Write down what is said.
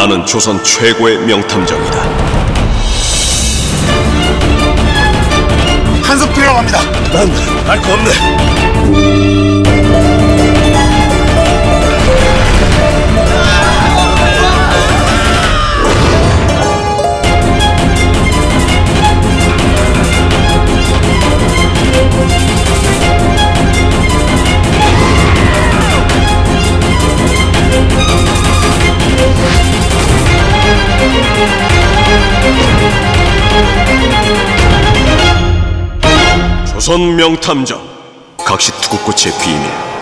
나는 조선 최고의 명탐정이다. 한석필이라고 합니다. 난 알 거 없네. 조선 명탐정 각시 투구꽃의 비밀.